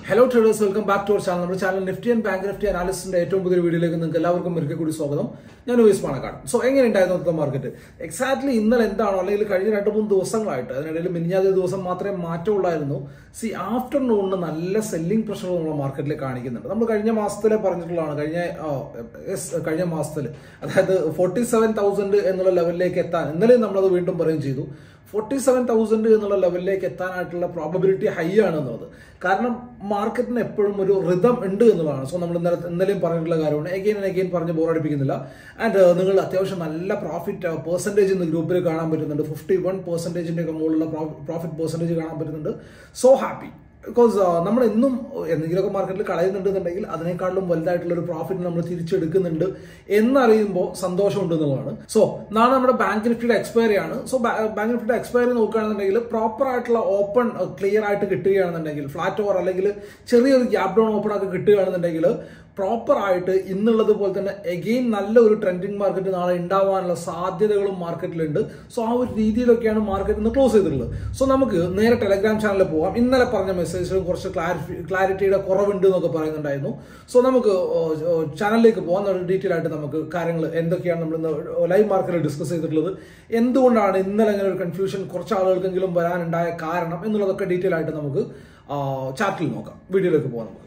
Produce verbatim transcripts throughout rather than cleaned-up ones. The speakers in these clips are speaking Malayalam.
Hello traders, welcome back to our channel. Our channel Nifty and Bank Nifty analysis and ഏറ്റവും പുതിയ വീഡിയോയിലേക്ക് നിങ്ങൾക്ക് എല്ലാവർക്കും ഒരിക്കൽ കൂടി സ്വാഗതം. ഞാൻ ഉവൈസ് പാണക്കാട്. സോ എങ്ങനെ ഉണ്ടായിരുന്നു ഇന്നത്തെ മാർക്കറ്റ്? എക്സാക്ട്ലി ഇന്നലെ എന്താണോ അല്ലെങ്കിൽ കഴിഞ്ഞ രണ്ട് മൂന്ന് ദിവസങ്ങളായിട്ട് അതിനിടയിൽ മിനിഞ്ഞാതെ ദിവസം മാത്രമേ മാറ്റമുള്ളായിരുന്നു. സി ആഫ്റ്റർനൂണിന് നല്ല സെല്ലിംഗ് പ്രഷർ നമ്മുടെ മാർക്കറ്റിൽ കാണിക്കുന്നുണ്ട്. നമ്മൾ കഴിഞ്ഞ മാസത്തിലെ പറഞ്ഞിട്ടുള്ളതാണ്. കഴിഞ്ഞ കഴിഞ്ഞ മാസത്തിൽ അതായത് ഫോർട്ടി സെവൻ തൗസൻഡ് എന്നുള്ള ലെവലിലേക്ക് എത്താൻ ഇന്നലെ നമ്മളത് വീണ്ടും പറയുകയും ചെയ്തു. ഫോർട്ടി സെവൻ തൗസൻഡ് എന്നുള്ള ലെവലിലേക്ക് എത്താനായിട്ടുള്ള പ്രോബബിലിറ്റി ഹൈ ആണ് എന്നുള്ളത്. കാരണം മാർക്കറ്റിന് എപ്പോഴും ഒരു റിതം ഉണ്ട് എന്നുള്ളതാണ്. സോ നമ്മൾ ഇന്നലെ ഇന്നലെയും പറഞ്ഞിട്ടുള്ള കാര്യമാണ്. എഗെയിൻ ആൻഡ് എഗെയിൻ പറഞ്ഞ് ബോറടിപ്പിക്കുന്നില്ല. ആൻഡ് നിങ്ങൾ അത്യാവശ്യം നല്ല പ്രോഫിറ്റ് പെർസെൻറ്റേജ് ഇന്ന് ഗ്രൂപ്പിൽ കാണാൻ പറ്റുന്നുണ്ട്. ഫിഫ്റ്റി വൺ പെർസെൻറ്റേജിൻ്റെ ഒക്കെ മുകളിലുള്ള പ്രോഫിറ്റ് പെർസെൻറ്റേജ് കാണാൻ പറ്റുന്നുണ്ട്. സോ ഹാപ്പി ബിക്കോസ് നമ്മൾ എന്നും എന്തെങ്കിലുമൊക്കെ മാർക്കറ്റിൽ കളയുന്നുണ്ടെന്നുണ്ടെങ്കിൽ അതിനേക്കാളും വലുതായിട്ടുള്ള ഒരു പ്രോഫിറ്റ് നമ്മൾ തിരിച്ചെടുക്കുന്നുണ്ട് എന്നറിയുമ്പോൾ സന്തോഷമുണ്ട് എന്നുള്ളതാണ്. സോ നാളെ നമ്മുടെ ബാങ്ക് നിഫ്റ്റിയുടെ എക്സ്പയറി ആണ്. സോ ബാങ്ക് നിഫ്റ്റിയുടെ എക്സ്പയറി നോക്കുകയാണെന്നുണ്ടെങ്കിൽ പ്രോപ്പർ ആയിട്ടുള്ള ഓപ്പൺ ക്ലിയർ ആയിട്ട് കിട്ടുകയാണെന്നുണ്ടെങ്കിൽ ഫ്ലാറ്റ് ഓവർ അല്ലെങ്കിൽ ചെറിയൊരു ഗ്യാപ് ഡൗൺ ഓപ്പൺ ഒക്കെ കിട്ടുകയാണെന്നുണ്ടെങ്കിൽ പ്രോപ്പർ ആയിട്ട് ഇന്നുള്ളത് പോലെ തന്നെ എഗെയിൻ നല്ല ഒരു ട്രെൻഡിങ് മാർക്കറ്റ് നാളെ ഉണ്ടാവാനുള്ള സാധ്യതകളും മാർക്കറ്റിലുണ്ട്. സോ ആ ഒരു രീതിയിലൊക്കെയാണ് മാർക്കറ്റ് ഇന്ന് ക്ലോസ് ചെയ്തിട്ടുള്ളത്. സോ നമുക്ക് നേരെ ടെലഗ്രാം ചാനലിൽ പോകാം. ഇന്നലെ പറഞ്ഞ മെസ്സേജിലും കുറച്ച് ക്ലാരിഫി ക്ലാരിറ്റിയുടെ കുറവുണ്ട് എന്നൊക്കെ പറയുന്നുണ്ടായിരുന്നു. സോ നമുക്ക് ചാനലിലേക്ക് പോകാൻ ഡീറ്റെയിൽ ആയിട്ട് നമുക്ക് കാര്യങ്ങൾ എന്തൊക്കെയാണ് നമ്മൾ ഇന്ന് ലൈവ് മാർക്കറ്റിൽ ഡിസ്കസ് ചെയ്തിട്ടുള്ളത്, എന്തുകൊണ്ടാണ് ഇന്നലെ അങ്ങനെ ഒരു കൺഫ്യൂഷൻ കുറച്ച് ആളുകൾക്കെങ്കിലും വരാനുണ്ടായ കാരണം എന്നുള്ളതൊക്കെ ഡീറ്റെയിൽ ആയിട്ട് നമുക്ക് ചാറ്റിൽ നോക്കാം. വീഡിയോയിലേക്ക് പോകാം നമുക്ക്.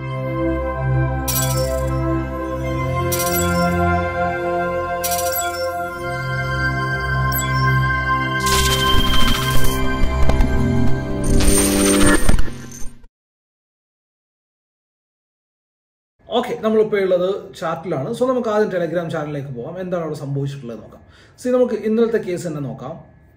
ഓക്കെ, നമ്മളിപ്പോൾ ഉള്ളത് ചാറ്റിലാണ്. സോ നമുക്ക് ആദ്യം ടെലഗ്രാം ചാനലിലേക്ക് പോകാം. എന്താണ് അവിടെ സംഭവിച്ചിട്ടുള്ളത് നോക്കാം. സി നമുക്ക് ഇന്നലത്തെ കേസ് തന്നെ നോക്കാം.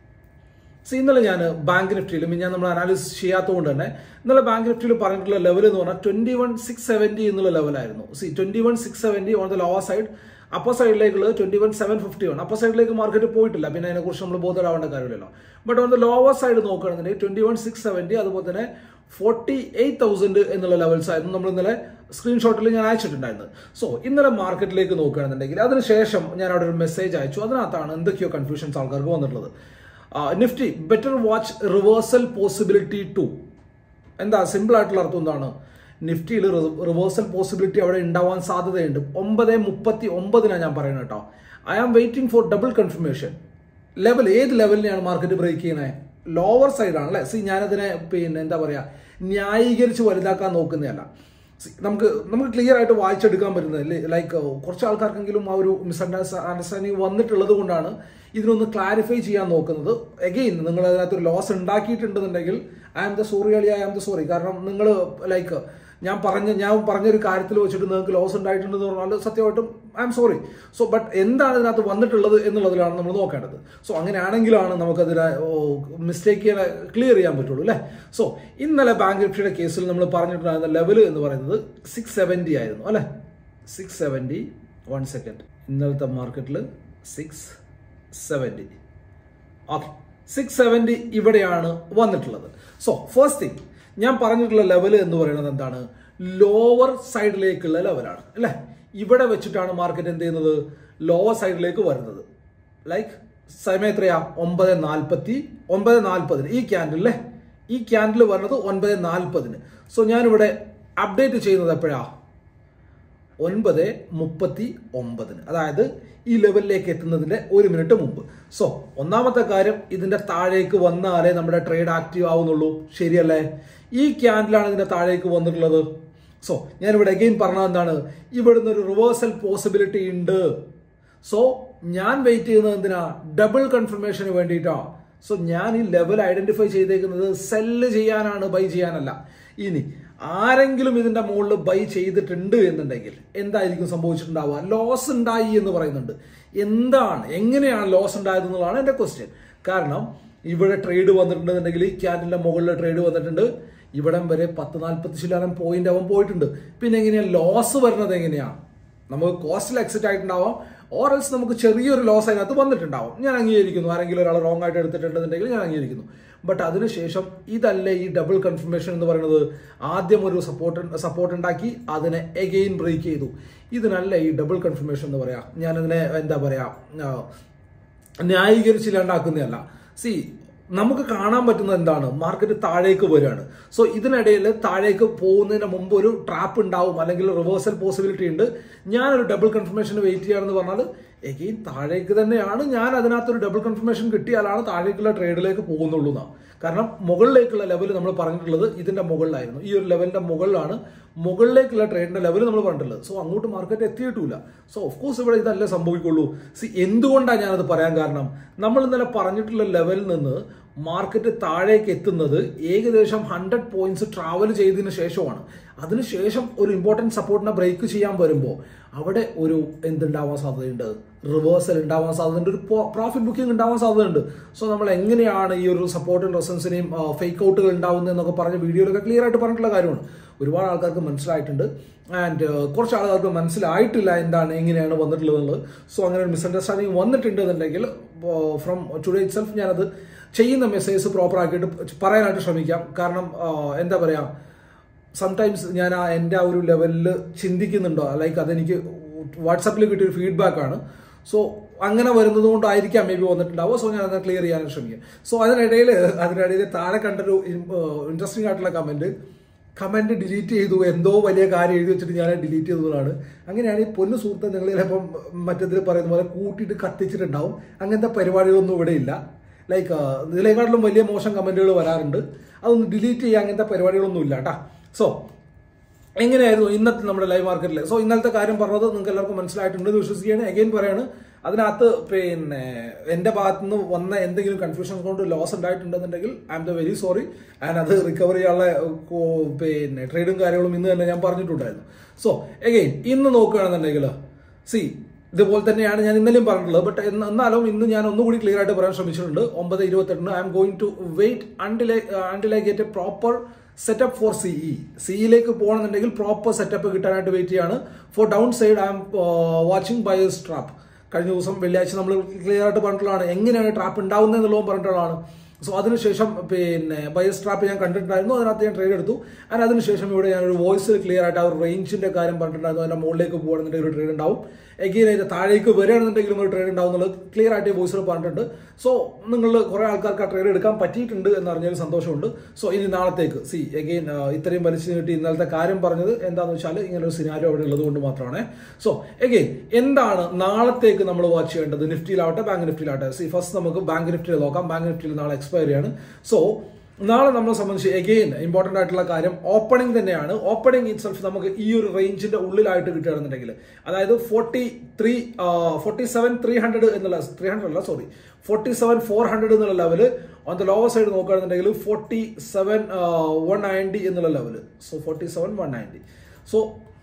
സി ഇന്നലെ ഞാൻ ബാങ്ക് നിഫ്റ്റിയിലും ഞാൻ നമ്മൾ അനാലിസിസ് ചെയ്യാത്തതുകൊണ്ട് തന്നെ ഇന്നലെ ബാങ്ക് നിഫ്റ്റിയിൽ പറഞ്ഞിട്ടുള്ള ലെവൽ എന്ന് പറഞ്ഞാൽ ട്വന്റി വൺ സിക്സ് സെവൻറ്റി എന്നുള്ള ലെവലായിരുന്നു. സി twenty one six seventy on the lower side, upper സൈഡിലേക്കുള്ളത് ട്വന്റി വൺ സെവൻ ഫിഫ്റ്റി ആണ്. അപ്പർ സൈഡിലേക്ക് മാർക്കറ്റ് പോയിട്ടില്ല, പിന്നെ അതിനെക്കുറിച്ച് നമ്മൾ ബോധരാവേണ്ട കാര്യമില്ലല്ലോ. But on the lower side നോക്കുകയാണെന്നുണ്ടെങ്കിൽ ട്വന്റി വൺ സിക്സ് സെവൻറ്റി അതുപോലെ തന്നെ ഫോർട്ടി എയ്റ്റ് തൗസൻഡ് എന്നുള്ള ലെവൽസ് ആയിരുന്നു നമ്മൾ ഇന്നലെ സ്ക്രീൻഷോട്ടിൽ ഞാൻ അയച്ചിട്ടുണ്ടായിരുന്നത്. സോ ഇന്നലെ മാർക്കറ്റിലേക്ക് നോക്കുകയാണെന്നുണ്ടെങ്കിൽ അതിനുശേഷം ഞാൻ അവിടെ ഒരു മെസ്സേജ് അയച്ചു. അതിനകത്താണ് എന്തൊക്കെയോ കൺഫ്യൂഷൻസ് ആൾക്കാർക്ക് വന്നിട്ടുള്ളത്. Nifty better watch reversal possibility to. എന്താ സിമ്പിൾ ആയിട്ടുള്ള അർത്ഥം എന്താണ്? നിഫ്റ്റിയിൽ റിവേഴ്സൽ പോസിബിലിറ്റി അവിടെ ഉണ്ടാവാൻ സാധ്യതയുണ്ട്. ഒമ്പത് മുപ്പത്തി ഒമ്പതിനാണ് ഞാൻ പറയുന്നത് കേട്ടോ. I am waiting for double confirmation. Level ഏത് ലെവലിനെയാണ് മാർക്കറ്റ് ബ്രേക്ക് ചെയ്യണേ? ലോവർ സൈഡാണ് അല്ലേ. സി ഞാനതിനെ പിന്നെ എന്താ പറയുക ന്യായീകരിച്ച് വലുതാക്കാൻ നോക്കുന്നതല്ല. നമുക്ക് നമുക്ക് ക്ലിയർ ആയിട്ട് വായിച്ചെടുക്കാൻ പറ്റുന്നത് ലൈക്ക് കുറച്ച് ആൾക്കാർക്കെങ്കിലും ആ ഒരു മിസ് അണ്ടർസ്റ്റാൻഡിങ് വന്നിട്ടുള്ളത് കൊണ്ടാണ് ഇതിനൊന്ന് ക്ലാരിഫൈ ചെയ്യാൻ നോക്കുന്നത്. എഗെയിൻ നിങ്ങൾ അതിനകത്തൊരു ലോസ് ഉണ്ടാക്കിയിട്ടുണ്ടെന്നുണ്ടെങ്കിൽ ഐ ആം ദ സോറി അളി ഐ ആം ദ സോറി. കാരണം നിങ്ങൾ ലൈക്ക് ഞാൻ പറഞ്ഞ ഞാൻ പറഞ്ഞൊരു കാര്യത്തിൽ വെച്ചിട്ട് നിങ്ങൾക്ക് ലോസ് ഉണ്ടായിട്ടുണ്ടെന്ന് പറഞ്ഞാൽ സത്യമായിട്ടും I am sorry. So but എന്താണ് ഇതിനകത്ത് വന്നിട്ടുള്ളത് എന്നുള്ളതിലാണ് നമ്മൾ നോക്കേണ്ടത്. സോ അങ്ങനെയാണെങ്കിലാണ് നമുക്കതിനെ മിസ്റ്റേക്ക് ക്ലിയർ ചെയ്യാൻ പറ്റുള്ളൂ അല്ലേ. സോ ഇന്നലെ ബാങ്ക് നിഫ്റ്റിയുടെ കേസിൽ നമ്മൾ പറഞ്ഞിട്ടുണ്ടായിരുന്ന ലെവൽ എന്ന് പറയുന്നത് സിക്സ് സെവൻറ്റി ആയിരുന്നു അല്ലെ. സിക്സ് സെവൻറ്റി വൺ സെക്കൻഡ് ഇന്നലത്തെ മാർക്കറ്റിൽ six seventy okay six seventy ഇവിടെയാണ് വന്നിട്ടുള്ളത്. സോ ഫസ്റ്റ് തിങ് ഞാൻ പറഞ്ഞിട്ടുള്ള ലെവൽ എന്ന് പറയുന്നത് എന്താണ്? ലോവർ സൈഡിലേക്കുള്ള ലെവലാണ് അല്ലെ. ഇവിടെ വെച്ചിട്ടാണ് മാർക്കറ്റ് എന്ത് ചെയ്യുന്നത്? ലോവർ സൈഡിലേക്ക് വരുന്നത്. ലൈക്ക് സമയം എത്രയാ? ഒമ്പത് നാൽപ്പത്തി ഒമ്പത് നാൽപ്പതിന് ഈ ക്യാൻഡിലെ ഈ ക്യാൻഡിൽ വരുന്നത് ഒൻപത് നാൽപ്പതിന്. സോ ഞാനിവിടെ അപ്ഡേറ്റ് ചെയ്യുന്നത് എപ്പോഴാ? ഒൻപത് മുപ്പത്തി ഒമ്പതിന്, അതായത് ഈ ലെവലിലേക്ക് എത്തുന്നതിന്റെ ഒരു മിനിറ്റ് മുമ്പ്. സോ ഒന്നാമത്തെ കാര്യം, ഇതിന്റെ താഴേക്ക് വന്നാലേ നമ്മുടെ ട്രേഡ് ആക്റ്റീവ് ആവുന്നുള്ളൂ. ശരിയല്ലേ? ഈ ക്യാൻഡിലാണ് ഇതിന്റെ താഴേക്ക് വന്നിട്ടുള്ളത്. സോ ഞാനിവിടെ അഗെയിൻ പറഞ്ഞത് എന്താണ്? ഇവിടുന്ന് ഒരു റിവേഴ്സൽ പോസിബിലിറ്റി ഉണ്ട്. സോ ഞാൻ വെയിറ്റ് ചെയ്യുന്നത് എന്തിനാ? ഡബിൾ കൺഫർമേഷന് വേണ്ടിയിട്ടാ. സോ ഞാൻ ഈ ലെവൽ ഐഡന്റിഫൈ ചെയ്തേക്കുന്നത് സെല്ല് ചെയ്യാനാണ്, ബൈ ചെയ്യാനല്ല. ഇനി ആരെങ്കിലും ഇതിന്റെ മുകളിൽ ബൈ ചെയ്തിട്ടുണ്ട് എന്നുണ്ടെങ്കിൽ എന്തായിരിക്കും സംഭവിച്ചിട്ടുണ്ടാവുക? ലോസ് ഉണ്ടായി എന്ന് പറയുന്നുണ്ട്. എന്താണ്, എങ്ങനെയാണ് ലോസ് ഉണ്ടായത് എന്നുള്ളതാണ് എന്റെ ക്വസ്റ്റ്യൻ. കാരണം ഇവിടെ ട്രേഡ് വന്നിട്ടുണ്ടെന്നുണ്ടെങ്കിൽ ഈ ക്യാൻഡിന്റെ മുകളിൽ ട്രേഡ് വന്നിട്ടുണ്ട്. ഇവിടം വരെ പത്ത് നാൽപ്പത്തി ശതമാനം പോയിന്റ് അവൻ പോയിട്ടുണ്ട്. പിന്നെ എങ്ങനെയാ ലോസ് വരുന്നത്? എങ്ങനെയാണ്? നമുക്ക് കോസ്റ്റിൽ എക്സിറ്റ് ആയിട്ടുണ്ടാവാം, ഓർ എൽസ് നമുക്ക് ചെറിയൊരു ലോസ് അതിനകത്ത് വന്നിട്ടുണ്ടാവും. ഞാൻ അംഗീകരിക്കുന്നു. ആരെങ്കിലും ഒരാൾ റോങ് ആയിട്ട് എടുത്തിട്ടുണ്ടെന്നുണ്ടെങ്കിൽ ഞാൻ അംഗീകരിക്കുന്നു. ബട്ട് അതിനുശേഷം ഇതല്ലേ ഈ ഡബിൾ കൺഫർമേഷൻ എന്ന് പറയുന്നത്? ആദ്യം ഒരു സപ്പോർട്ട് സപ്പോർട്ട് ഉണ്ടാക്കി അതിനെ എഗെയിൻ ബ്രേക്ക് ചെയ്തു. ഇതിനല്ല ഈ ഡബിൾ കൺഫർമേഷൻ എന്ന് പറയാം. ഞാനതിനെ എന്താ പറയാ ന്യായീകരിച്ചില്ലാണ്ടാക്കുന്നതല്ല. സി നമുക്ക് കാണാൻ പറ്റുന്നത് എന്താണ്, മാർക്കറ്റ് താഴേക്ക് വരികയാണ്. സോ ഇതിനിടയിൽ താഴേക്ക് പോകുന്നതിന് മുമ്പ് ഒരു ട്രാപ്പ് ഉണ്ടാവും, അല്ലെങ്കിൽ റിവേഴ്സൽ പോസിബിലിറ്റി ഉണ്ട്. ഞാനൊരു ഡബിൾ കൺഫർമേഷന് വെയിറ്റ് ചെയ്യുകയാണെന്ന് പറഞ്ഞാൽ എഗെയിൻ താഴേക്ക് തന്നെയാണ്. ഞാൻ അതിനകത്തൊരു ഡബിൾ കൺഫർമേഷൻ കിട്ടിയാലാണ് താഴേക്കുള്ള ട്രേഡിലേക്ക് പോകുന്നുള്ളൂ എന്നാണ്. കാരണം മുകളിലേക്കുള്ള ലെവൽ നമ്മൾ പറഞ്ഞിട്ടുള്ളത് ഇതിന്റെ മുകളിലായിരുന്നു. ഈ ഒരു ലെവലിന്റെ മുകളിലാണ് മുകളിലേക്കുള്ള ട്രേഡിന്റെ ലെവൽ നമ്മൾ പറഞ്ഞിട്ടുള്ളത്. സോ അങ്ങോട്ട് മാർക്കറ്റ് എത്തിയിട്ടില്ല. സോ ഓഫ് കോഴ്സ് ഇവിടെ ഇതല്ലേ സംഭവിക്കുള്ളൂ. സി എന്തുകൊണ്ടാണ് ഞാനത് പറയാൻ കാരണം, നമ്മൾ ഇന്നലെ പറഞ്ഞിട്ടുള്ള ലെവലിൽ നിന്ന് മാർക്കറ്റ് താഴേക്ക് എത്തുന്നത് ഏകദേശം ഹൺഡ്രഡ് പോയിന്റ്സ് ട്രാവൽ ചെയ്തതിന് ശേഷമാണ്. അതിനുശേഷം ഒരു ഇമ്പോർട്ടൻറ്റ് സപ്പോർട്ടിനെ ബ്രേക്ക് ചെയ്യാൻ വരുമ്പോൾ അവിടെ ഒരു എന്തുണ്ടാവാൻ സാധ്യതയുണ്ട്, റിവേഴ്സൽ ഉണ്ടാവാൻ സാധ്യതയുണ്ട്, ഒരു പ്രോഫിറ്റ് ബുക്കിംഗ് ഉണ്ടാവാൻ സാധ്യതയുണ്ട്. സോ നമ്മൾ എങ്ങനെയാണ് ഈ ഒരു സപ്പോർട്ടും റെസൻസിനെയും ഫേക്ക് ഔട്ടുകൾ ഉണ്ടാവുന്നതെന്നൊക്കെ പറഞ്ഞ വീഡിയോയിലൊക്കെ ക്ലിയർ ആയിട്ട് പറഞ്ഞിട്ടുള്ള കാര്യമാണ്. ഒരുപാട് ആൾക്കാർക്ക് മനസ്സിലായിട്ടുണ്ട്. ആൻഡ് കുറച്ച് ആൾക്കാർക്ക് മനസ്സിലായിട്ടില്ല എന്താണ് എങ്ങനെയാണ് വന്നിട്ടുള്ളത്. സോ അങ്ങനെ ഒരു മിസ്അണ്ടർസ്റ്റാൻഡിങ് വന്നിട്ടുണ്ടെന്നുണ്ടെങ്കിൽ ഫ്രം ടുഡേ ഇറ്റ് സെൽഫ് ഞാനത് ചെയ്യുന്ന മെസ്സേജ് പ്രോപ്പർ ആക്കിയിട്ട് പറയാനായിട്ട് ശ്രമിക്കാം. കാരണം എന്താ പറയുക, സംടൈംസ് ഞാൻ ആ എൻ്റെ ആ ഒരു ലെവലിൽ ചിന്തിക്കുന്നുണ്ടോ, ലൈക്ക് അതെനിക്ക് വാട്സാപ്പിൽ കിട്ടിയൊരു ഫീഡ്ബാക്കാണ്. സോ അങ്ങനെ വരുന്നത് കൊണ്ടായിരിക്കാം മേ ബി വന്നിട്ടുണ്ടാവുക. സോ ഞാൻ അത് ക്ലിയർ ചെയ്യാൻ ശ്രമിക്കാം. സോ അതിനിടയിൽ അതിനിടയിൽ താഴെ കണ്ടൊരു ഇൻട്രസ്റ്റിംഗ് ആയിട്ടുള്ള കമന്റ് കമന്റ് ഡിലീറ്റ് ചെയ്തു, എന്തോ വലിയ കാര്യം എഴുതി വെച്ചിട്ട് ഞാൻ ഡിലീറ്റ് ചെയ്തതാണ്. അങ്ങനെയാണ് ഈ പൊന്നു സുഹൃത്തെ നിങ്ങൾ ചിലപ്പം മറ്റേതിൽ പറയുന്ന പോലെ കൂട്ടിയിട്ട് കത്തിച്ചിട്ടുണ്ടാവും. അങ്ങനത്തെ പരിപാടികളൊന്നും ഇവിടെ ഇല്ല. ലൈക്ക് ഇതിലേക്കാട്ടിലും വലിയ മോശം കമന്റുകൾ വരാറുണ്ട്. അതൊന്ന് ഡിലീറ്റ് ചെയ്യുക, അങ്ങനത്തെ പരിപാടികളൊന്നും ഇല്ല കേട്ടാ. സോ എങ്ങനെയായിരുന്നു ഇന്നത്തെ നമ്മുടെ ലൈവ് മാർക്കറ്റിൽ? സോ ഇന്നലത്തെ കാര്യം പറഞ്ഞത് നിങ്ങൾക്ക് എല്ലാവർക്കും മനസ്സിലായിട്ടുണ്ടെന്ന് വിശ്വസിക്കുകയാണ്. അഗെയിൻ പറയാണ്, അതിനകത്ത് പിന്നെ എൻ്റെ ഭാഗത്തു നിന്ന് വന്ന എന്തെങ്കിലും കൺഫ്യൂഷൻസ് കൊണ്ട് ലോസ് ഉണ്ടായിട്ടുണ്ടെന്നുണ്ടെങ്കിൽ I'm the very sorry. And അത് റിക്കവർ ചെയ്യാനുള്ള പിന്നെ ട്രേഡും കാര്യങ്ങളും ഇന്ന് തന്നെ ഞാൻ പറഞ്ഞിട്ടുണ്ടായിരുന്നു. സോ എഗെയിൻ ഇന്ന് നോക്കുകയാണെന്നുണ്ടെങ്കിൽ സി ഇതുപോലെ തന്നെയാണ് ഞാൻ ഇന്നലെയും പറഞ്ഞിട്ടുള്ളത്. ബട്ട് എന്നാലും ഇന്ന് ഞാൻ ഒന്നുകൂടി ക്ലിയർ ആയിട്ട് പറയാൻ ശ്രമിച്ചിട്ടുണ്ട്. ഒമ്പത് ഇരുപത്തെട്ടിന് I'm going to wait until until I get a proper setup for CE. സിഇയിലേക്ക് പോകണമെന്നുണ്ടെങ്കിൽ പ്രോപ്പർ സെറ്റപ്പ് കിട്ടാനായിട്ട് വെയിറ്റ് ചെയ്യാണ്. For down side I'm watching buyers trap. കഴിഞ്ഞ ദിവസം വെള്ളിയാഴ്ച നമ്മൾ ക്ലിയർ ആയിട്ട് പറഞ്ഞിട്ടുള്ളതാണ് എങ്ങനെയാണ് ട്രാപ്പ് ഉണ്ടാവുന്നത് എന്നുള്ളതും പറഞ്ഞിട്ടുള്ളതാണ്. സോ അതിനുശേഷം പിന്നെ ബയേഴ്സ് ട്രാപ്പ് ഞാൻ കണ്ടിട്ടുണ്ടായിരുന്നു, അതിനകത്ത് ഞാൻ ട്രേഡ് എടുത്തു. ആൻഡ് അതിനുശേഷം ഇവിടെ ഞാനൊരു വോയിസിൽ ക്ലിയർ ആയിട്ട് ആ ഒരു റേഞ്ചിന്റെ കാര്യം പറഞ്ഞിട്ടുണ്ടായിരുന്നു. അതിന്റെ മുകളിലേക്ക് പോകുകയാണെന്നുണ്ടെങ്കിൽ ഒരു ട്രേഡ് ഉണ്ടാവും, എഗെയിൻ അതിന്റെ താഴേക്ക് വരികയാണെന്നുണ്ടെങ്കിലും ഒരു ട്രേഡ് ഉണ്ടാവും എന്നുള്ളത് ക്ലിയർ ആയിട്ട് വോയിസിൽ പറഞ്ഞിട്ടുണ്ട്. സോ നിങ്ങൾ കുറെ ആൾക്കാർക്ക് ആ ട്രേഡ് എടുക്കാൻ പറ്റിയിട്ടുണ്ട് എന്ന് അറിഞ്ഞൊരു സന്തോഷമുണ്ട്. സോ ഇനി നാളത്തേക്ക് സി എഗെയിൻ ഇത്രയും വലിച്ചു നീട്ടി ഇന്നലത്തെ കാര്യം പറഞ്ഞത് എന്താണെന്ന് വെച്ചാൽ ഇങ്ങനെ ഒരു സിനാരിയോ അവിടെ ഉള്ളത് കൊണ്ട് മാത്രമാണ്. സോ എഗെയിൻ എന്താണ് നാളത്തേക്ക് നമ്മൾ വാച്ച് ചെയ്യേണ്ടത്, നിഫ്റ്റിയിലാവട്ടെ ബാങ്ക് നിഫ്റ്റിയിലാവട്ടെ. സി ഫസ്റ്റ് നമുക്ക് ബാങ്ക് നിഫ്റ്റിയിൽ നോക്കാം. ബാങ്ക് നിഫ്റ്റിയിൽ നാളെ എക്സ്പയറി ആണ്. സോ നാളെ നമ്മളെ സംബന്ധിച്ച് എഗെയിൻ ഇമ്പോർട്ടന്റ് ആയിട്ടുള്ള കാര്യം ഓപ്പണിംഗ് തന്നെയാണ്. ഓപ്പണിംഗ് ഇറ്റ് സെൽഫ് നമുക്ക് ഈ ഒരു റേഞ്ചിന്റെ ഉള്ളിലായിട്ട് കിട്ടുകയാണെന്നുണ്ടെങ്കിൽ, അതായത് forty three forty seven three hundred എന്നുള്ള ത്രീ ഹൺഡ്രഡ് അല്ല sorry forty seven four hundred എന്നുള്ള level on the lower side നോക്കുകയാണെന്നുണ്ടെങ്കിൽ ഫോർട്ടി സെവൻ വൺ നയൻറ്റി എന്നുള്ള level. So forty seven one ninety. So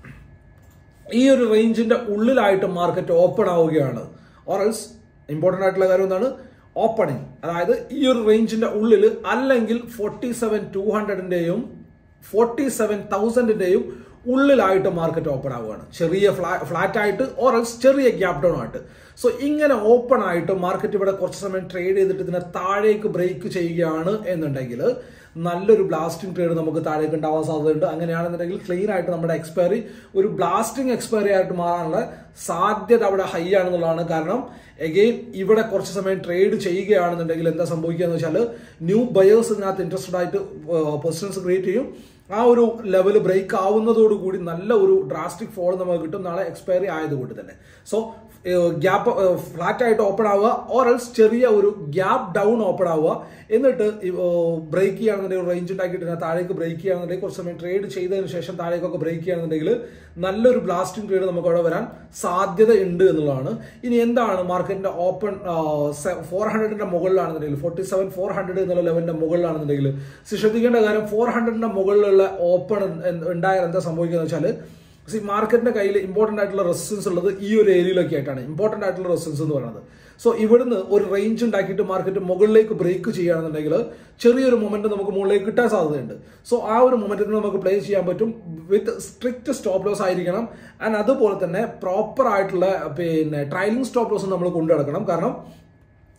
ഈ ഒരു റേഞ്ചിന്റെ ഉള്ളിലായിട്ട് മാർക്കറ്റ് ഓപ്പൺ ആവുകയാണ്. ഓറൽസ് ഇമ്പോർട്ടന്റ് ആയിട്ടുള്ള കാര്യം എന്താണ്, ഓപ്പണിംഗ്. അതായത് ഈ ഒരു റേഞ്ചിന്റെ ഉള്ളിൽ അല്ലെങ്കിൽ ഫോർട്ടി സെവൻ ടു ഹൺഡ്രഡിന്റെയും ഫോർട്ടി സെവൻ തൗസൻഡിന്റെയും ഉള്ളിലായിട്ട് മാർക്കറ്റ് ഓപ്പൺ ആവുകയാണ്. ചെറിയ ഫ്ലാ ഫ്ലാറ്റ് ആയിട്ട് ഓറൽസ് ചെറിയ ഗ്യാപ് ഡൗൺ ആയിട്ട്. സോ ഇങ്ങനെ ഓപ്പൺ ആയിട്ട് മാർക്കറ്റ് ഇവിടെ കുറച്ച് സമയം ട്രേഡ് ചെയ്തിട്ട് ഇതിനെ താഴേക്ക് ബ്രേക്ക് ചെയ്യുകയാണ് എന്നുണ്ടെങ്കിൽ നല്ലൊരു ബ്ലാസ്റ്റിംഗ് ട്രേഡ് നമുക്ക് താഴേക്ക് ഉണ്ടാവാൻ സാധ്യതയുണ്ട്. അങ്ങനെയാണെന്നുണ്ടെങ്കിൽ ക്ലീൻ ആയിട്ട് നമ്മുടെ എക്സ്പയറി ഒരു ബ്ലാസ്റ്റിംഗ് എക്സ്പയറി ആയിട്ട് മാറാനുള്ള സാധ്യത അവിടെ ഹൈ ആണെന്നുള്ളതാണ്. കാരണം എഗെയിൻ ഇവിടെ കുറച്ച് സമയം ട്രേഡ് ചെയ്യുകയാണെന്നുണ്ടെങ്കിൽ എന്താ സംഭവിക്കുക എന്ന് വെച്ചാൽ ന്യൂ ബയേഴ്സ് ഇതിനകത്ത് ഇൻട്രസ്റ്റഡ് ആയിട്ട് പൊസിഷൻസ് ക്രിയേറ്റ് ചെയ്യും. ആ ഒരു ലെവൽ ബ്രേക്ക് ആവുന്നതോടുകൂടി നല്ല ഒരു ഡ്രാസ്റ്റിക് ഫോൾ നമുക്ക് കിട്ടും നാളെ എക്സ്പയറി ആയതുകൊണ്ട് തന്നെ. സോ ഗ്യാപ്പ് ഫ്ലാറ്റ് ആയിട്ട് ഓപ്പൺ ആവുക, ഓർ എൽസ് ചെറിയ ഒരു ഗ്യാപ്പ് ഡൗൺ ഓപ്പൺ ആവുക, എന്നിട്ട് ബ്രേക്ക് ചെയ്യുകയാണെന്നുണ്ടെങ്കിൽ റേഞ്ച് ഉണ്ടാക്കിയിട്ട് താഴേക്ക് ബ്രേക്ക് ചെയ്യുകയാണെന്നുണ്ടെങ്കിൽ കുറച്ച് സമയം ട്രേഡ് ചെയ്തതിന് ശേഷം താഴേക്കൊക്കെ ബ്രേക്ക് ചെയ്യുകയാണെന്നുണ്ടെങ്കിൽ നല്ലൊരു ബ്ലാസ്റ്റിംഗ് ട്രേഡ് നമുക്ക് അവിടെ വരാൻ സാധ്യത ഉണ്ട് എന്നുള്ളതാണ്. ഇനി എന്താണ് മാർക്കറ്റിന്റെ ഓപ്പൺ ഫോർ ഹൺഡ്രഡിന്റെ മുകളിലാണെന്നുണ്ടെങ്കിൽ ഫോർട്ടി സെവൻ ഫോർ ഹൺഡ്രഡ് എന്നുള്ള ലെവലിന്റെ മുകളിലാണെന്നുണ്ടെങ്കിൽ ശ്രദ്ധിക്കേണ്ട കാര്യം ഫോർ ഹൺഡ്രഡിന്റെ മുകളിലുള്ള ഓപ്പൺ ഉണ്ടായാൽ എന്താ സംഭവിക്കുക എന്ന് വെച്ചാൽ സി മാർക്കറ്റിന്റെ കയ്യിൽ ഇമ്പോർട്ടന്റ് ആയിട്ടുള്ള റെസിസ്റ്റൻസ് ഉള്ളത് ഈ ഒരു ഏരിയയിലൊക്കെ ആയിട്ടാണ് ഇമ്പോർട്ടന്റ് ആയിട്ടുള്ള റെസിസ്റ്റൻസ് എന്ന് പറയുന്നത്. സോ ഇവിടുന്ന് ഒരു റേഞ്ച് ഉണ്ടാക്കിയിട്ട് മാർക്കറ്റ് മുകളിലേക്ക് ബ്രേക്ക് ചെയ്യുകയാണെന്നുണ്ടെങ്കിൽ ചെറിയൊരു മൊമെന്റ് നമുക്ക് മുകളിലേക്ക് കിട്ടാൻ സാധ്യതയുണ്ട്. സോ ആ ഒരു മൊമെന്റിന് നമുക്ക് പ്ലേ ചെയ്യാൻ പറ്റും വിത്ത് സ്ട്രിക്റ്റ് സ്റ്റോപ്പ് ലോസ് ആയിരിക്കണം. ആൻഡ് അതുപോലെ തന്നെ പ്രോപ്പർ ആയിട്ടുള്ള പിന്നെ ട്രailing സ്റ്റോപ്പ് ലോസ് നമ്മൾ കൊണ്ടു നടക്കണം. കാരണം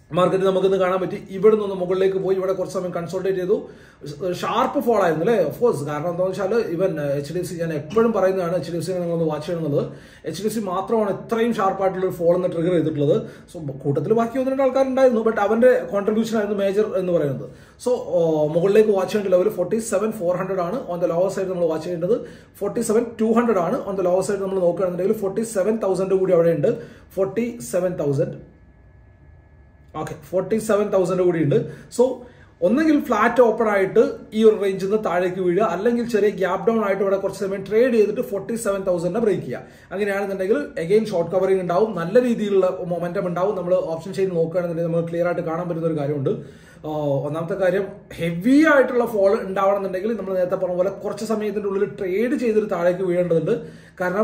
മാർക്കറ്റ് നമുക്കിന്ന് കാണാൻ പറ്റി. ഇവിടെ നിന്ന് മുകളിലേക്ക് പോയി ഇവിടെ കുറച്ച് സമയം കൺസോൾട്ടേറ്റ് ചെയ്തു. ഷാർപ്പ് ഫോൾ ആയിരുന്നു അല്ലേ? Of course. കാരണം എന്താണെന്ന് വെച്ചാൽ ഇവൻ എച്ച് ഡി എഫ് സി, ഞാൻ എപ്പോഴും പറയുന്നതാണ് എച്ച് ഡി എഫ് സി നിങ്ങളൊന്ന് വാച്ച് ചെയ്യണമെന്നുള്ളത്. എച്ച് ഡി എഫ് സി മാത്രമാണ് ഇത്രയും ഷാർപ്പായിട്ടുള്ള ഒരു ഫോൾ എന്ന് ട്രിഗർ ചെയ്തിട്ടുള്ളത്. സോ കൂട്ടത്തിൽ ബാക്കി ഒന്ന് രണ്ട് ആൾക്കാരുണ്ടായിരുന്നു, ബട്ട് അവന്റെ കോൺട്രിബ്യൂഷൻ ആയിരുന്നു മേജർ എന്ന് പറയുന്നത്. സോ മുകളിലേക്ക് വാച്ച് ചെയ്യേണ്ട level forty seven four hundred ആണ്. ഓൺ ദ ലോവർ സൈഡ് നമ്മൾ വാച്ച് ചെയ്യേണ്ടത് ഫോർട്ടി സെവൻ ടു ഹൺഡ്രഡ് ആണ്. ഓൺ ദ ലോവർ സൈഡ് നമ്മൾ നോക്കുകയാണെന്നുണ്ടെങ്കിൽ ഫോർട്ടി സെവൻ തൗസൻഡ് കൂടി അവിടെ ഉണ്ട്. Forty seven thousand okay forty seven thousand കൂടി ഉണ്ട്. സോ ഒന്നെങ്കിൽ ഫ്ലാറ്റ് ഓപ്പൺ ആയിട്ട് ഈ ഒരു റേഞ്ചിൽ നിന്ന് താഴേക്ക് വീഴുക, അല്ലെങ്കിൽ ചെറിയ ഗ്യാപ് ഡൗൺ ആയിട്ട് ഇവിടെ കുറച്ച് സമയം ട്രേഡ് ചെയ്തിട്ട് ഫോർട്ടി സെവൻ തൗസൻഡിനെ ബ്രേക്ക് ചെയ്യുക. അങ്ങനെയാണെന്നുണ്ടെങ്കിൽ അഗെയിൻ ഷോർട്ട് കവറിംഗ് ഉണ്ടാവും, നല്ല രീതിയിലുള്ള മൊമെന്റം ഉണ്ടാവും. നമ്മൾ ഓപ്ഷൻ ചെയ്ത് നോക്കുകയാണെന്നുണ്ടെങ്കിൽ നമുക്ക് ക്ലിയർ ആയിട്ട് കാണാൻ പറ്റുന്ന ഒരു കാര്യമുണ്ട്. ഒന്നാമത്തെ കാര്യം, ഹെവി ആയിട്ടുള്ള ഫോൾ ഉണ്ടാവണമെന്നുണ്ടെങ്കിൽ നമ്മൾ നേരത്തെ പറഞ്ഞ പോലെ കുറച്ച് സമയത്തിന്റെ ഉള്ളിൽ ട്രേഡ് ചെയ്തിട്ട് താഴേക്ക് വീഴേണ്ടതുണ്ട്. കാരണം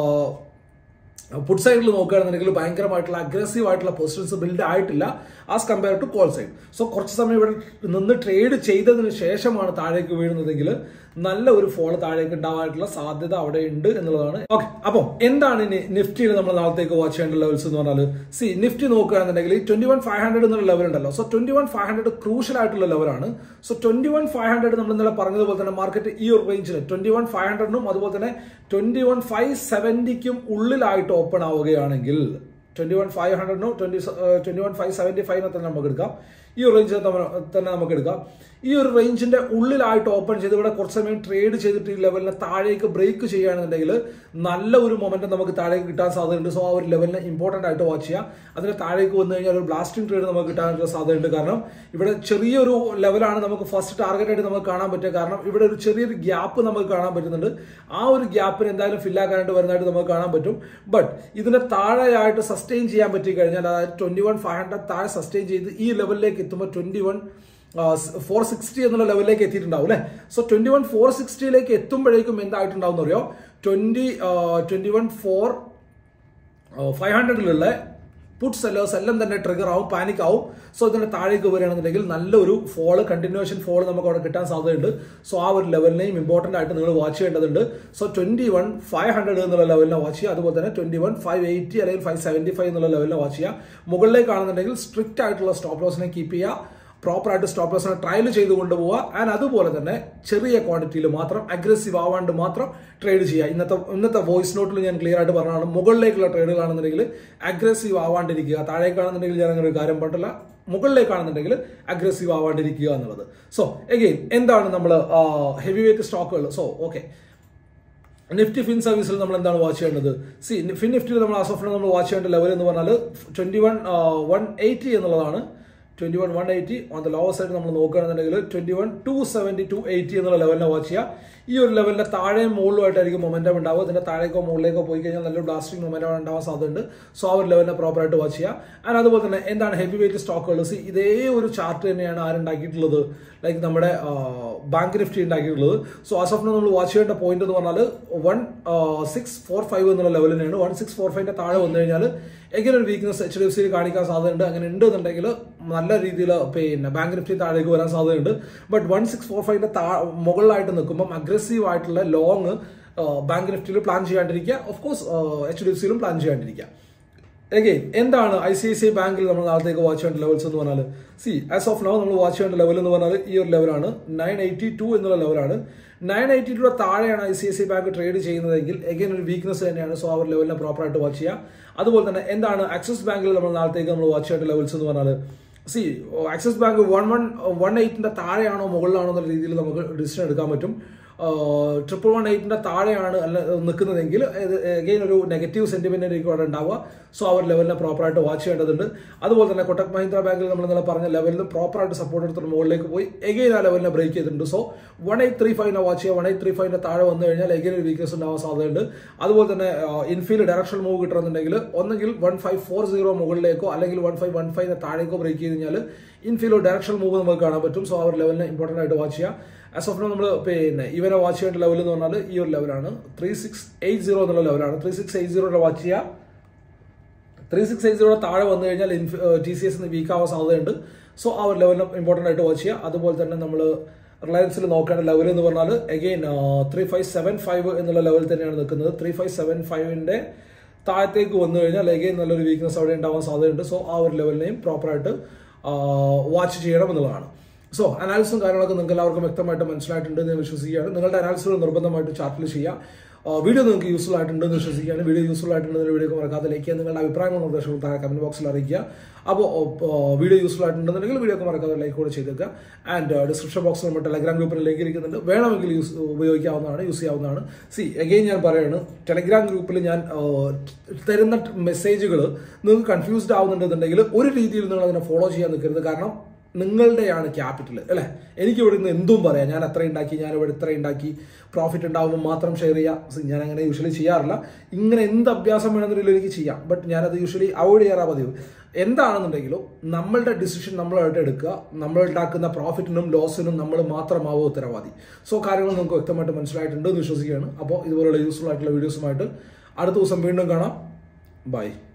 പുട്ട് സൈഡിൽ നോക്കുകയാണെന്നുണ്ടെങ്കിൽ ഭയങ്കരമായിട്ടുള്ള അഗ്രസീവ് ആയിട്ടുള്ള പൊസിഷൻസ് ബിൽഡ് ആയിട്ടില്ല as compare to call side. So കുറച്ച് സമയം ഇവിടെ നിന്ന് ട്രേഡ് ചെയ്തതിന് ശേഷമാണ് താഴേക്ക് വീഴുന്നതെങ്കിൽ നല്ല ഒരു ഫോൾ താഴേക്ക് ഉണ്ടാവാനുള്ള സാധ്യത അവിടെ ഉണ്ട് എന്നുള്ളതാണ്. ഓക്കെ, അപ്പം എന്താണ് ഇനി നിഫ്റ്റിയിൽ നമ്മൾ നാളത്തേക്ക് വാച്ച് ചെയ്യേണ്ട ലെവൽസ് എന്ന് പറഞ്ഞാൽ, സി നിഫ്റ്റി നോക്കുകയാണെന്നുണ്ടെങ്കിൽ ട്വന്റി വൺ ഫൈവ് ഹൺഡ്രഡ് എന്നുള്ള ലെവൽ ഉണ്ടല്ലോ. So twenty one five hundred crucial ആയിട്ടുള്ള ലെവലാണ്. So twenty one five hundred നമ്മൾ ഇന്നലെ പറഞ്ഞതുപോലെ തന്നെ മാർക്കറ്റ് ഈ ഒരു റേഞ്ചിന് ട്വന്റി വൺ ഫൈവ് ഹൺഡ്രഡിനും അതുപോലെ തന്നെ ട്വന്റി വൺ ഫൈവ് സെവന്റിക്കും ഉള്ളിലായിട്ട് ഓപ്പൺ ആവുകയാണെങ്കിൽ ട്വന്റി വൺ ഫൈവ് ഹൺഡ്രഡിനോ twenty twenty one five seventy ഫൈവിനെ തന്നെ നമുക്ക് എടുക്കാം. ഈ ഒരു റേഞ്ചിൽ തന്നെ നമുക്ക് എടുക്കാം. ഈ ഒരു റേഞ്ചിന്റെ ഉള്ളിലായിട്ട് ഓപ്പൺ ചെയ്ത് ഇവിടെ കുറച്ച് സമയം ട്രേഡ് ചെയ്തിട്ട് ഈ ലെവലിനെ താഴേക്ക് ബ്രേക്ക് ചെയ്യുകയാണെന്നുണ്ടെങ്കിൽ നല്ല ഒരു മൊമെന്റം നമുക്ക് താഴേക്ക് കിട്ടാൻ സാധ്യതയുണ്ട്. സോ ആ ഒരു ലെവലിനെ ഇമ്പോർട്ടന്റ് ആയിട്ട് വാച്ച് ചെയ്യാം. അതിന് താഴേക്ക് വന്നു കഴിഞ്ഞാൽ ഒരു ബ്ലാസ്റ്റിംഗ് ട്രേഡ് നമുക്ക് കിട്ടാനുള്ള സാധ്യതയുണ്ട്. കാരണം ഇവിടെ ചെറിയൊരു ലെവലാണ് നമുക്ക് ഫസ്റ്റ് ടാർഗറ്റ് ആയിട്ട് നമുക്ക് കാണാൻ പറ്റുക. കാരണം ഇവിടെ ഒരു ചെറിയൊരു ഗ്യാപ്പ് നമുക്ക് കാണാൻ പറ്റുന്നുണ്ട്. ആ ഒരു ഗ്യാപ്പിന് എന്തായാലും ഫില്ലാക്കാനായിട്ട് വരുന്നതായിട്ട് നമുക്ക് കാണാൻ പറ്റും. ബട്ട് ഇതിനെ താഴെയായിട്ട് സസ്റ്റെയിൻ ചെയ്യാൻ പറ്റി കഴിഞ്ഞാൽ, അതായത് ട്വന്റി വൺ ഫൈവ് ഹൺഡ്രഡ് താഴെ സസ്റ്റെയിൻ ചെയ്ത് ഈ ലെവലിലേക്ക് എത്തുമ്പോൾ ട്വന്റി വൺ ഫോർ സിക്സ്റ്റി എന്നുള്ള ലെവലിലേക്ക് എത്തിയിട്ടുണ്ടാവും അല്ലെ. സോ ട്വന്റി വൺ ഫോർ സിക്സ്റ്റിയിലേക്ക് എത്തുമ്പോഴേക്കും എന്തായിട്ടുണ്ടാവും അറിയോ, twenty twenty one four five ഹൺഡ്രഡിലുള്ള പുട്ട് സെല്ലേഴ്സ് എല്ലാം തന്നെ ട്രിഗർ ആവും, പാനിക് ആവും. സോ ഇതിന്റെ താഴേക്ക് വരികയാണെന്നുണ്ടെങ്കിൽ നല്ലൊരു ഫോള്, കണ്ടിന്യൂഷൻ ഫോള് നമുക്ക് അവിടെ കിട്ടാൻ സാധ്യതയുണ്ട്. സോ ആ ഒരു ലെവലിനെയും ഇമ്പോർട്ടന്റ് ആയിട്ട് നിങ്ങൾ വാച്ച് ചെയ്യേണ്ടതുണ്ട്. So twenty one five hundred എന്നുള്ള ലെവലിനെ വാച്ച് ചെയ്യുക. അതുപോലെ തന്നെ ട്വന്റി വൺ ഫൈവ് എയ്റ്റി അല്ലെങ്കിൽ ഫൈവ് സെവന്റി ഫൈവ് എന്നുള്ള ലെവലിനെ വാച്ച് ചെയ്യുക. മുകളിലേക്കാണെന്നുണ്ടെങ്കിൽ സ്ട്രിക്റ്റ് ആയിട്ടുള്ള സ്റ്റോപ്പ് ലോസിനെ കീപ്പ് ചെയ്യുക, പ്രോപ്പർ ആയിട്ട് സ്റ്റോപ്പ് ലോസിനെ ട്രയൽ ചെയ്ത് കൊണ്ടുപോവുക. ആൻഡ് അതുപോലെ തന്നെ ചെറിയ ക്വാണ്ടിറ്റിയിൽ മാത്രം, അഗ്രസീവ് ആവാണ്ട് മാത്രം ട്രേഡ് ചെയ്യുക. ഇന്നത്തെ ഇന്നത്തെ വോയിസ് നോട്ടിൽ ഞാൻ ക്ലിയർ ആയിട്ട് പറഞ്ഞതാണ്, മുകളിലേക്കുള്ള ട്രേഡുകളാണെന്നുണ്ടെങ്കിൽ അഗ്രസീവ് ആവാണ്ടിരിക്കുക. താഴേക്കാണെന്നുണ്ടെങ്കിൽ ഞാൻ അങ്ങനെ ഒരു കാര്യം പറഞ്ഞില്ല, മുകളിലേക്കാണെന്നുണ്ടെങ്കിൽ അഗ്രസീവ് ആവാണ്ടിരിക്കുക എന്നുള്ളത്. സോ എഗെയിൻ എന്താണ് നമ്മൾ ഹെവി വെയിറ്റ് സ്റ്റോക്കുകൾ. സോ ഓക്കെ, നിഫ്റ്റി ഫിൻ സർവീസിൽ നമ്മൾ എന്താണ് വാച്ച് ചെയ്യേണ്ടത്? സി ഫിൻ നിഫ്റ്റിയിൽ നമ്മൾ ആസ് ഓഫ് നൗ നമ്മൾ വാച്ച് ചെയ്യേണ്ട ലെവൽ എന്ന് പറഞ്ഞാൽ ട്വന്റി വൺ വൺ എയ്റ്റി എന്നുള്ളതാണ്. Twenty one one eighty on the lower side നമ്മൾ നോക്കുകയാണെന്നുണ്ടെങ്കിൽ twenty one two seventy two eighty എന്നുള്ള ലെവലിനെ വാച്ച് ചെയ്യുക. ഈ ഒരു ലെവലിന്റെ താഴെയും മുകളിലുമായിട്ടായിരിക്കും മൊമെന്റം ഉണ്ടാവുക. ഇതിന്റെ താഴേക്കോ മുകളിലേക്കോ പോയി കഴിഞ്ഞാൽ നല്ലൊരു ബ്ലാസ്റ്റിംഗ് മൊമെന്റം ഉണ്ടാവാൻ സാധ്യതയുണ്ട്. സോ ആ ഒരു ലെവലിനെ പ്രോപ്പർ ആയിട്ട് വാച്ച് ചെയ്യുക. ആൻഡ് അതുപോലെ തന്നെ എന്താണ് ഹെവി വെയിറ്റ് സ്റ്റോക്കുകൾ. സി ഇതേ ഒരു ചാർട്ട് തന്നെയാണ് ആരുണ്ടാക്കിയിട്ടുള്ളത്, ലൈക്ക് നമ്മുടെ ബാങ്ക് നിഫ്റ്റി ഉണ്ടാക്കിയിട്ടുള്ളത്. സോ ആസ് ഓഫ് നൗ നമ്മൾ വാച്ച് ചെയ്യേണ്ട പോയിന്റ് എന്ന് പറഞ്ഞാൽ വൺ സിക്സ് ഫോർ ഫൈവ് എന്നുള്ള ലെവൽ തന്നെയാണ്. വൺ സിക്സ് ഫോർ ഫൈവിന്റെ താഴെ വന്നു കഴിഞ്ഞാൽ എങ്ങനെ ഒരു വീക്ക്നെസ് എച്ച് ഡി എഫ് സിയിൽ കാണിക്കാൻ സാധ്യതയുണ്ട്. അങ്ങനെ ഉണ്ടെന്നുണ്ടെങ്കിൽ നല്ല രീതിയിൽ പിന്നെ ബാങ്ക് നിഫ്റ്റി താഴേക്ക് വരാൻ സാധ്യതയുണ്ട്. ബട്ട് വൺ സിക്സ് ഫോർ ഫൈവിന്റെ മുകളിലായിട്ട് നിൽക്കുമ്പോൾ അഗ്രസീവ് ആയിട്ടുള്ള ലോങ് ബാങ്ക് നിഫ്റ്റിയിൽ പ്ലാൻ ചെയ്യാണ്ടിരിക്കുക. Of course H D F സിയിലും പ്ലാൻ ചെയ്യാണ്ടിരിക്കുക. എഗെയിൻ എന്താണ് I C I C I ബാങ്കിൽ നമ്മൾ നാളത്തേക്ക് വാച്ച് ചെയ്യേണ്ട ലെവൽസ് എന്ന് പറഞ്ഞാൽ, സി ആസ് ഓഫ് നൗ നമ്മൾ വാച്ച് ചെയ്യേണ്ട ലെവൽ എന്ന് പറഞ്ഞാൽ ഈ ഒരു ലെവലാണ്, നയൻ എയ്റ്റി ടു എന്നുള്ള ലെവലാണ്. നയൻ എയ്റ്റി ടുയുടെ താഴെയാണ് I C I C I bank trade ചെയ്യുന്നതെങ്കിൽ എഗെയിൻ ഒരു വീക്ക്നെസ് തന്നെയാണ്. സോ ആ ഒരു ലെവലിനെ പ്രോപ്പർ ആയിട്ട് വാച്ച് ചെയ്യുക. അതുപോലെ തന്നെ എന്താണ് ആക്സിസ് ബാങ്കിൽ നമ്മൾ നാളത്തേക്ക് നമ്മൾ വാച്ച് ചെയ്യേണ്ട ലെവൽസ് എന്ന് പറഞ്ഞാൽ, see Axis bank one one one എയ്റ്റിന്റെ താഴെയാണോ മുകളിലാണോ എന്നുള്ള രീതിയിൽ നമുക്ക് ഡിസിഷൻ എടുക്കാൻ പറ്റും. ട്രിപ്പിൾ വൺ എയ്റ്റിന്റെ താഴെയാണ് അല്ല നിൽക്കുന്നതെങ്കിൽ അഗെയിൻ ഒരു നെഗറ്റീവ് സെന്റിമെന്റ് ആയിരിക്കും അവിടെ ഉണ്ടാവുക. സോ ആ ഒരു ലെവലിനെ പ്രോപ്പറായിട്ട് വാച്ച് ചെയ്യേണ്ടതുണ്ട്. അതുപോലെ തന്നെ കൊട്ടക് മഹീന്ദ്ര ബാങ്കിൽ നമ്മൾ ഇന്നലെ പറഞ്ഞ ലെവലിൽ പ്രോപ്പറായിട്ട് സപ്പോർട്ട് എടുത്തിട്ട് മുകളിലേക്ക് പോയി എഗെയിൻ ആ ലെവലിനെ ബ്രേക്ക് ചെയ്തിട്ടുണ്ട്. സോ വൺ എയ്റ്റ് ത്രീ ഫൈവിനെ വാച്ച് ചെയ്യുക. വൺ എയ്റ്റ് ത്രീ ഫൈവിന്റെ താഴെ വന്നു കഴിഞ്ഞാൽ എഗെയിൻ ഒരു വീക്ക്നെസ് ഉണ്ടാവാൻ സാധ്യതയുണ്ട്. അതുപോലെ തന്നെ ഇൻഫീൽ ഡയറക്ഷൻ മൂവ് കിട്ടണമെന്നുണ്ടെങ്കിൽ ഒന്നെങ്കിൽ വൺ ഫൈവ് ഫോർ സീറോ മുകളിലേക്കോ അല്ലെങ്കിൽ വൺ ഫൈവ് വൺ ഫൈവിന്റെ താഴേക്കോ ബ്രേക്ക് ചെയ്ത് കഴിഞ്ഞാൽ ഇൻഫീലോ ഡയറക്ഷൻ മൂവ് നമുക്ക് കാണാൻ പറ്റും. സോ ആ ഒരു ലെവലിനെ ഇമ്പോർട്ടന്റ് ആയിട്ട് വാച്ച് ചെയ്യുക. ആസ് ഓഫ് നൗ നമ്മൾ പിന്നെ ഇവരെ വാച്ച് ചെയ്യേണ്ട ലെവൽ എന്ന് പറഞ്ഞാൽ ഈ ഒരു ലെവലാണ്, ത്രീ സിക്സ് എയ്റ്റ് സീറോ എന്നുള്ള ലെവലാണ്. ത്രീ സിക്സ് എയ്റ്റ് സീറോയുടെ വാച്ച് ചെയ്യുക. ത്രീ സിക്സ് എയ്റ്റ് സീറോയുടെ താഴെ വന്നു കഴിഞ്ഞാൽ ടി സി എസ് വീക്ക് ആവാൻ സാധ്യതയുണ്ട്. സോ ആ ഒരു ലെവലിനെ ഇമ്പോർട്ടന്റ് ആയിട്ട് വാച്ച് ചെയ്യുക. അതുപോലെ തന്നെ നമ്മൾ റിലയൻസിൽ നോക്കേണ്ട ലെവൽ എന്ന് പറഞ്ഞാൽ again three five seven five എന്നുള്ള ലെവൽ തന്നെയാണ് നിൽക്കുന്നത്. ത്രീ ഫൈവ് സെവൻ ഫൈവിന്റെ താഴത്തേക്ക് വന്നു കഴിഞ്ഞാൽ അഗെയിൻ നല്ലൊരു വീക്ക്നെസ് അവിടെ ഉണ്ടാവാൻ സാധ്യതയുണ്ട്. സോ ആ ഒരു ലെവലിനെയും പ്രോപ്പറായിട്ട് വാച്ച് ചെയ്യണം എന്നുള്ളതാണ്. സോ അനാലിസിസും കാര്യങ്ങളൊക്കെ നിങ്ങൾക്ക് എല്ലാവർക്കും വ്യക്തമായിട്ട് മനസ്സിലായിട്ടുണ്ട് എന്ന് വിശ്വസിക്കുകയാണ്. നിങ്ങളുടെ അനാലിസിസുകൾ നിർബന്ധമായിട്ട് ചാർട്ടിൽ ചെയ്യുക. വീഡിയോ നിങ്ങൾക്ക് യൂസ്ഫുൾ ആയിട്ടുണ്ടെന്ന് വിശ്വസിക്കുകയാണ്. വീഡിയോ യൂസ്ഫുൾ ആയിട്ടുണ്ടെങ്കിൽ വീഡിയോ മറക്കാതെ ലൈക്ക് ചെയ്യുക. നിങ്ങളുടെ അഭിപ്രായങ്ങളും നിർദ്ദേശങ്ങളും താഴെ കമന്റ് ബോക്സിൽ അറിയിക്കുക. അപ്പോൾ വീഡിയോ യൂസ്ഫുൾ ആയിട്ടുണ്ടെന്നുണ്ടെങ്കിൽ വീഡിയോ മറക്കാതെ ലൈക്ക് കൂടെ ചെയ്തേക്കുക. ആൻഡ് ഡിസ്ക്രിപ്ഷൻ ബോക്സിൽ നമ്മുടെ ടെലഗ്രാം ഗ്രൂപ്പിൽ ലിങ്ക് ഇരിക്കുന്നുണ്ട്. വേണമെങ്കിൽ യൂസ് ഉപയോഗിക്കാവുന്നതാണ്, യൂസ് ചെയ്യാവുന്നതാണ്. സി അഗെയിൻ ഞാൻ പറയുകയാണ്, ടെലഗ്രാം ഗ്രൂപ്പിൽ ഞാൻ തരുന്ന മെസ്സേജുകൾ നിങ്ങൾക്ക് കൺഫ്യൂസ്ഡ് ആവുന്നുണ്ടെന്നുണ്ടെങ്കിൽ ഒരു രീതിയിൽ നിങ്ങൾ അതിനെ ഫോളോ ചെയ്യാൻ നിൽക്കരുത്. കാരണം നിങ്ങളുടെയാണ് ക്യാപിറ്റൽ അല്ലേ. എനിക്ക് ഇവിടെ നിന്ന് എന്തും പറയാം, ഞാൻ അത്ര ഉണ്ടാക്കി, ഞാൻ ഇവിടെ ഇത്ര ഉണ്ടാക്കി, പ്രോഫിറ്റ് ഉണ്ടാകുമ്പോൾ മാത്രം ഷെയർ ചെയ്യുക. ഞാൻ അങ്ങനെ യൂഷ്വലി ചെയ്യാറില്ല. ഇങ്ങനെ എന്ത് അഭ്യാസം വേണമെന്നുണ്ടെങ്കിലും എനിക്ക് ചെയ്യാം. ബട്ട് ഞാനത് യൂഷ്വലി അവോയ്ഡ് ചെയ്യാറാ പതിവ്. എന്താണെന്നുണ്ടെങ്കിലും നമ്മളുടെ ഡിസിഷൻ നമ്മളായിട്ട് എടുക്കുക. നമ്മൾ ഉണ്ടാക്കുന്ന പ്രോഫിറ്റിനും ലോസിനും നമ്മൾ മാത്രമാവും ഉത്തരവാദി. സോ കാര്യങ്ങൾ നമുക്ക് വ്യക്തമായിട്ട് മനസ്സിലായിട്ടുണ്ട് എന്ന് വിശ്വസിക്കുകയാണ്. അപ്പോൾ ഇതുപോലുള്ള യൂസ്ഫുൾ ആയിട്ടുള്ള വീഡിയോസുമായിട്ട് അടുത്ത ദിവസം വീണ്ടും കാണാം. ബൈ.